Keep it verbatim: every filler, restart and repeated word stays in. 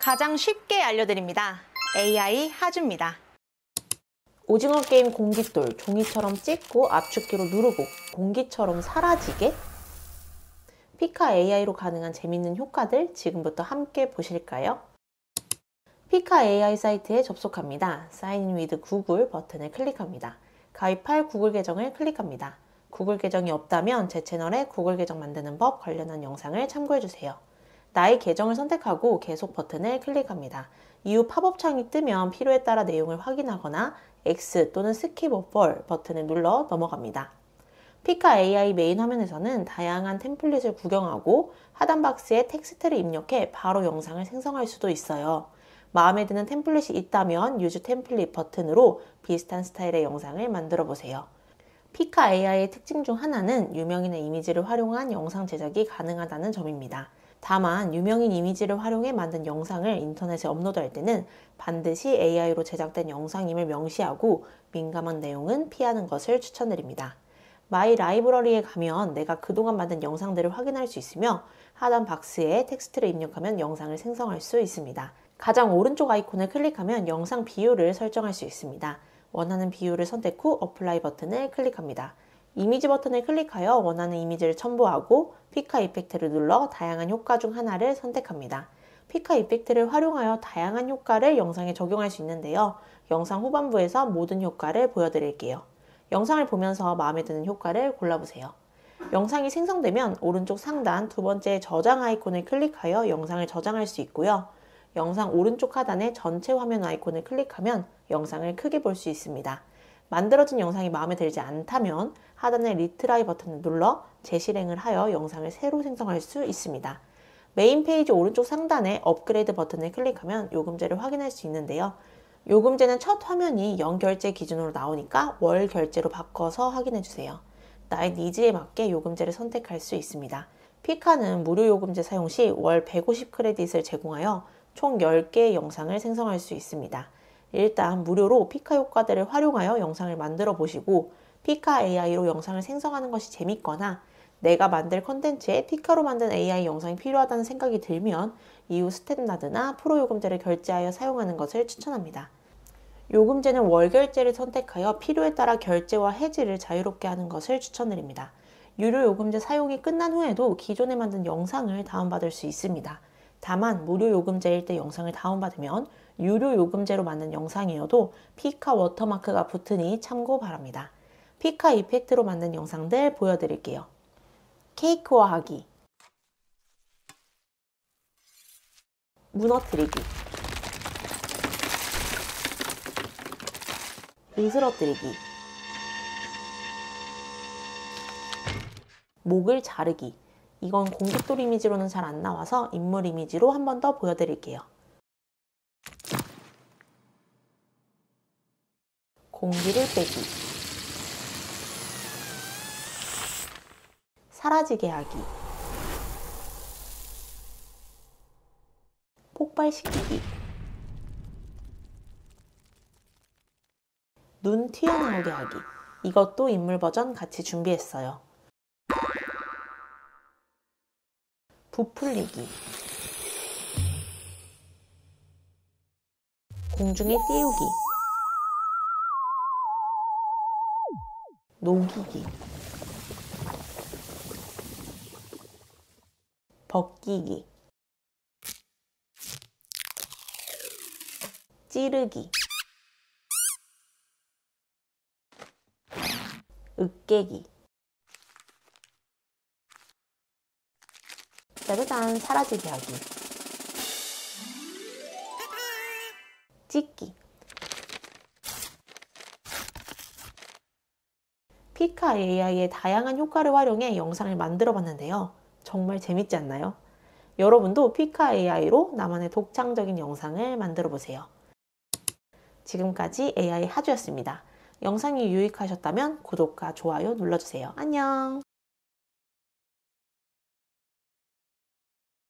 가장 쉽게 알려드립니다. 에이아이 하주입니다. 오징어 게임 공깃돌, 종이처럼 찍고 압축키로 누르고 공기처럼 사라지게? 피카 에이아이로 가능한 재밌는 효과들 지금부터 함께 보실까요? 피카 에이아이 사이트에 접속합니다. 사인 인 위드 구글 버튼을 클릭합니다. 가입할 구글 계정을 클릭합니다. 구글 계정이 없다면 제 채널에 구글 계정 만드는 법 관련한 영상을 참고해주세요. 나의 계정을 선택하고 계속 버튼을 클릭합니다. 이후 팝업 창이 뜨면 필요에 따라 내용을 확인하거나 X 또는 스킵 오퍼 버튼을 눌러 넘어갑니다. 피카 에이아이 메인 화면에서는 다양한 템플릿을 구경하고 하단 박스에 텍스트를 입력해 바로 영상을 생성할 수도 있어요. 마음에 드는 템플릿이 있다면 유즈 템플릿 버튼으로 비슷한 스타일의 영상을 만들어 보세요. 피카 에이아이의 특징 중 하나는 유명인의 이미지를 활용한 영상 제작이 가능하다는 점입니다. 다만 유명인 이미지를 활용해 만든 영상을 인터넷에 업로드할 때는 반드시 에이아이로 제작된 영상임을 명시하고 민감한 내용은 피하는 것을 추천드립니다. 마이 라이브러리에 가면 내가 그동안 만든 영상들을 확인할 수 있으며 하단 박스에 텍스트를 입력하면 영상을 생성할 수 있습니다. 가장 오른쪽 아이콘을 클릭하면 영상 비율을 설정할 수 있습니다. 원하는 비율을 선택 후 어플라이 버튼을 클릭합니다. 이미지 버튼을 클릭하여 원하는 이미지를 첨부하고 피카 이펙트를 눌러 다양한 효과 중 하나를 선택합니다. 피카 이펙트를 활용하여 다양한 효과를 영상에 적용할 수 있는데요. 영상 후반부에서 모든 효과를 보여드릴게요. 영상을 보면서 마음에 드는 효과를 골라보세요. 영상이 생성되면 오른쪽 상단 두 번째 저장 아이콘을 클릭하여 영상을 저장할 수 있고요. 영상 오른쪽 하단의 전체 화면 아이콘을 클릭하면 영상을 크게 볼 수 있습니다. 만들어진 영상이 마음에 들지 않다면 하단의 리트라이 버튼을 눌러 재실행을 하여 영상을 새로 생성할 수 있습니다. 메인 페이지 오른쪽 상단에 업그레이드 버튼을 클릭하면 요금제를 확인할 수 있는데요. 요금제는 첫 화면이 연결제 기준으로 나오니까 월 결제로 바꿔서 확인해주세요. 나의 니즈에 맞게 요금제를 선택할 수 있습니다. 피카는 무료 요금제 사용 시 월 백오십 크레딧을 제공하여 총 열 개의 영상을 생성할 수 있습니다. 일단 무료로 피카 효과들을 활용하여 영상을 만들어 보시고 피카 에이아이로 영상을 생성하는 것이 재밌거나 내가 만들 컨텐츠에 피카로 만든 에이아이 영상이 필요하다는 생각이 들면 이후 스탠다드나 프로 요금제를 결제하여 사용하는 것을 추천합니다. 요금제는 월 결제를 선택하여 필요에 따라 결제와 해지를 자유롭게 하는 것을 추천드립니다. 유료 요금제 사용이 끝난 후에도 기존에 만든 영상을 다운받을 수 있습니다. 다만 무료 요금제일 때 영상을 다운받으면 유료 요금제로 만든 영상이어도 피카 워터마크가 붙으니 참고 바랍니다. 피카 이펙트로 만든 영상들 보여드릴게요. 케이크와 하기, 무너뜨리기, 으스러뜨리기, 목을 자르기. 이건 공깃돌 이미지로는 잘 안 나와서 인물 이미지로 한 번 더 보여드릴게요. 공기를 빼기, 사라지게 하기, 폭발시키기, 눈 튀어나오게 하기. 이것도 인물 버전 같이 준비했어요. 부풀리기, 공중에 띄우기, 녹이기, 벗기기, 찌르기, 으깨기. 짜자잔, 사라지게 하기, 찍기. 피카 에이아이의 다양한 효과를 활용해 영상을 만들어 봤는데요. 정말 재밌지 않나요? 여러분도 피카 에이아이로 나만의 독창적인 영상을 만들어 보세요. 지금까지 에이아이 하주였습니다. 영상이 유익하셨다면 구독과 좋아요 눌러주세요. 안녕!